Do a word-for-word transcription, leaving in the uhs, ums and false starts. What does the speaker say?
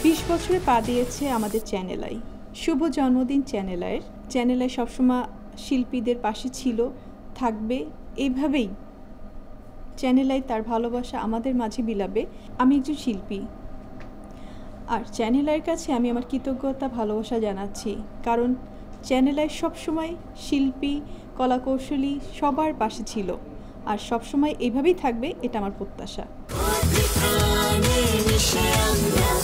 বিশ বছরে পা দিয়েছে আমাদের চ্যানেল আই। শুভ জন্মদিন চ্যানেল আইয়ের। চ্যানেল আই সবসময় শিল্পীদের পাশে ছিল, থাকবে, এইভাবেই চ্যানেল আই তার ভালোবাসা আমাদের মাঝে বিলাবে। আমি একজন শিল্পী, আর চ্যানেল আইয়ের কাছে আমি আমার কৃতজ্ঞতা ভালোবাসা জানাচ্ছি, কারণ চ্যানেল আই সবসময় শিল্পী, কলাকৌশলী সবার পাশে ছিল, আর সবসময় এইভাবেই থাকবে, এটা আমার প্রত্যাশা।